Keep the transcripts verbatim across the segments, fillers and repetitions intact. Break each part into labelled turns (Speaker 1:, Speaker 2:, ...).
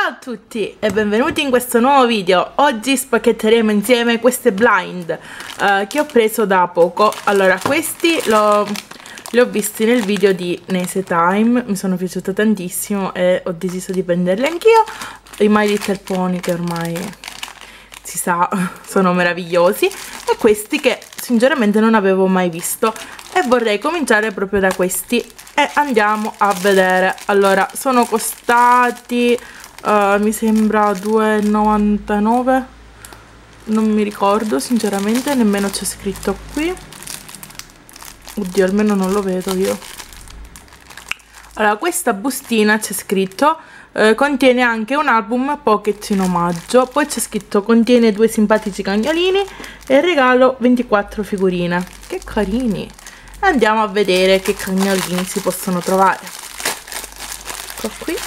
Speaker 1: Ciao a tutti e benvenuti in questo nuovo video. Oggi spacchetteremo insieme queste blind uh, che ho preso da poco. Allora, questi lo, li ho visti nel video di Nese Time, mi sono piaciuto tantissimo e ho deciso di prenderli anch'io. I My Little Pony, che ormai si sa sono meravigliosi, e questi che sinceramente non avevo mai visto, e vorrei cominciare proprio da questi e andiamo a vedere. Allora, sono costati uh, mi sembra due e novantanove, non mi ricordo sinceramente, nemmeno c'è scritto qui. Oddio, almeno non lo vedo io. Allora, questa bustina c'è scritto eh, contiene anche un album pocket in omaggio, poi c'è scritto contiene due simpatici cagnolini e regalo ventiquattro figurine. Che carini! Andiamo a vedere che cagnolini si possono trovare. Ecco qui.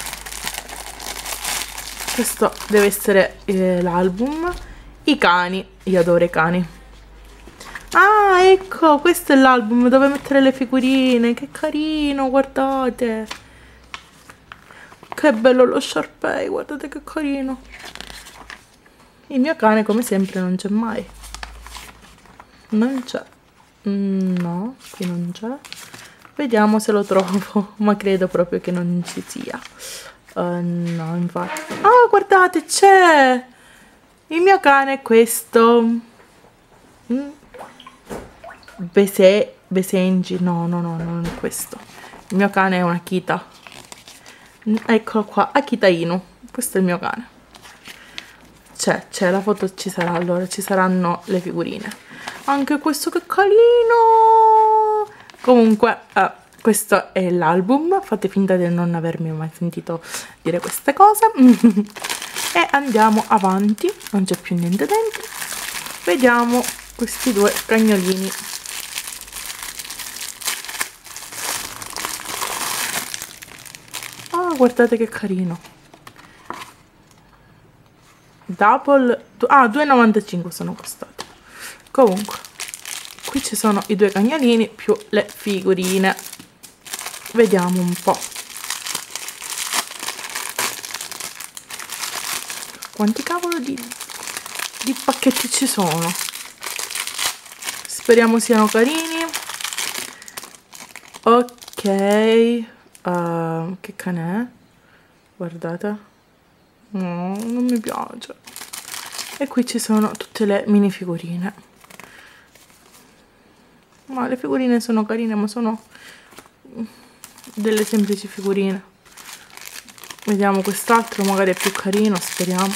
Speaker 1: Questo deve essere eh, l'album. I cani, io adoro i cani. Ah, ecco, questo è l'album dove mettere le figurine. Che carino, guardate. Che bello lo Sharpei, guardate che carino. Il mio cane, come sempre, non c'è mai. Non c'è. No, qui non c'è. Vediamo se lo trovo, ma credo proprio che non ci sia. Uh, no, infatti. Ah, guardate, c'è! Il mio cane è questo. Mm. Bese, Besenji, no, no, no, non è questo. Il mio cane è un Akita. Eccolo qua, Akita Inu. Questo è il mio cane. C'è, c'è, la foto ci sarà, allora ci saranno le figurine. Anche questo che carino! Comunque, eh, questo è l'album. Fate finta di non avermi mai sentito dire queste cose. E andiamo avanti. Non c'è più niente dentro. Vediamo questi due cagnolini. Ah, guardate che carino. Double. Ah, due e novantacinque sono costati. Comunque, qui ci sono i due cagnolini più le figurine. Vediamo un po'. Quanti cavolo di, di pacchetti ci sono? Speriamo siano carini. Ok. Uh, che cane è? Guardate. No, non mi piace. E qui ci sono tutte le mini figurine. Ma le figurine sono carine, ma sono delle semplici figurine. Vediamo quest'altro, magari è più carino, speriamo.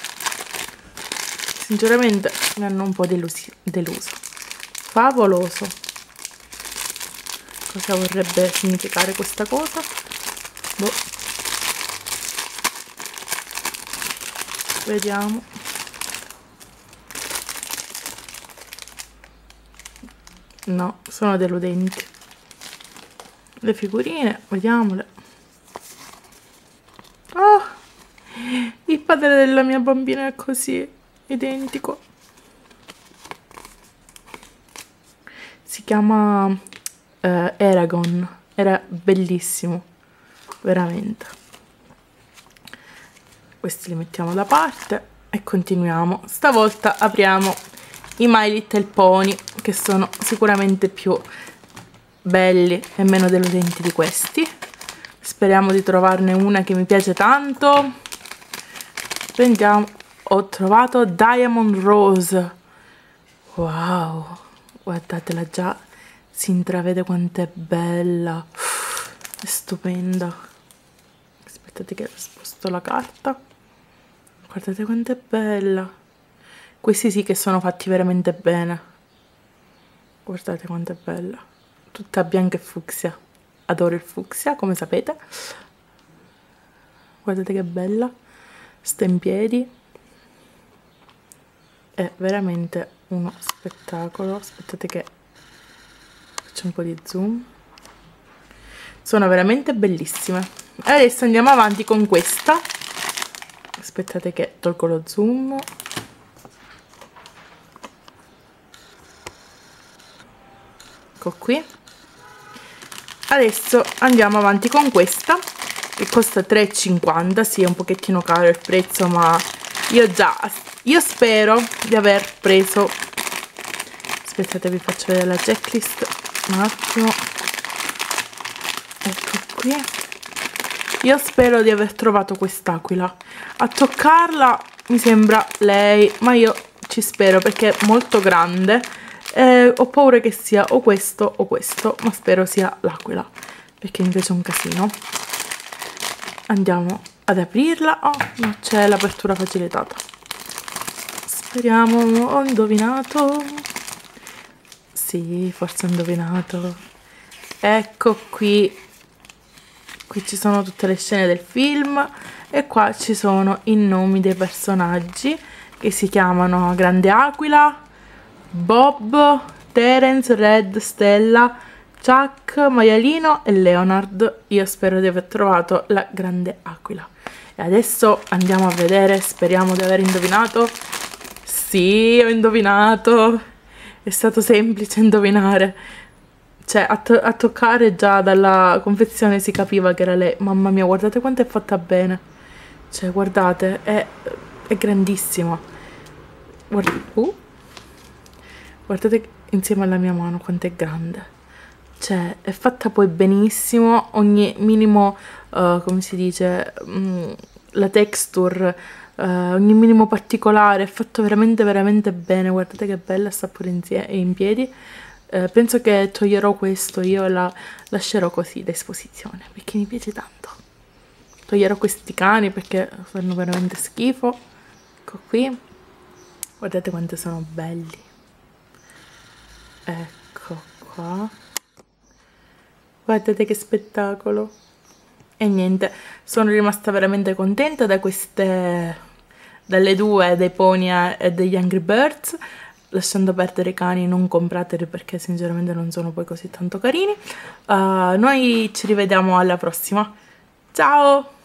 Speaker 1: Sinceramente mi hanno un po' delusi, deluso. Favoloso. Cosa vorrebbe significare questa cosa? Boh. Vediamo. No, sono deludenti. Le figurine, vediamole. Oh, il padre della mia bambina è così, identico. Si chiama uh, Eragon. Era bellissimo, veramente. Questi li mettiamo da parte e continuiamo. Stavolta apriamo i My Little Pony, che sono sicuramente più belli e meno deludenti di questi. Speriamo di trovarne una che mi piace tanto. Prendiamo. Ho trovato Diamond Rose. Wow, guardatela, già si intravede quanto è bella. È stupenda. Aspettate che sposto la carta. Guardate quanto è bella. Questi sì che sono fatti veramente bene. Guardate quanto è bella. Tutta bianca e fucsia. Adoro il fucsia, come sapete. Guardate che bella. Sta in piedi. È veramente uno spettacolo. Aspettate che faccio un po' di zoom. Sono veramente bellissime. Adesso andiamo avanti con questa. Aspettate che tolgo lo zoom. Ecco qui. Adesso andiamo avanti con questa, che costa tre e cinquanta. Sì, è un pochettino caro il prezzo, ma io già io spero di aver preso, aspettate, vi faccio vedere la checklist un attimo, ecco qui. Io spero di aver trovato quest'aquila. A toccarla mi sembra lei, ma io ci spero perché è molto grande. Eh, ho paura che sia o questo o questo, ma spero sia l'aquila perché mi piace un casino. Andiamo ad aprirla. Oh, no, c'è l'apertura facilitata. Speriamo. Ho indovinato. Sì, forse ho indovinato. Ecco qui. Qui ci sono tutte le scene del film e qua ci sono i nomi dei personaggi che si chiamano Grande Aquila, Bob, Terence, Red, Stella, Chuck, Maialino e Leonard. Io spero di aver trovato la Grande Aquila. E adesso andiamo a vedere, speriamo di aver indovinato. Sì, ho indovinato. È stato semplice indovinare. Cioè, a, to a toccare già dalla confezione si capiva che era lei. Mamma mia, guardate quanto è fatta bene. Cioè, guardate, è, è grandissima. Guarda, uh. Guardate insieme alla mia mano quanto è grande. Cioè, è fatta poi benissimo. Ogni minimo, uh, come si dice, um, la texture, uh, ogni minimo particolare è fatto veramente, veramente bene. Guardate che bella, sta pure in, in piedi. Eh, penso che toglierò questo io e la lascerò così da esposizione perché mi piace tanto. Toglierò questi cani perché fanno veramente schifo. Ecco qui, guardate quanto sono belli. Ecco qua, guardate che spettacolo. E niente, sono rimasta veramente contenta da queste, dalle due, dei pony e degli Angry Birds. Lasciando perdere i cani, non comprateli perché sinceramente non sono poi così tanto carini. Uh, noi ci rivediamo alla prossima. Ciao!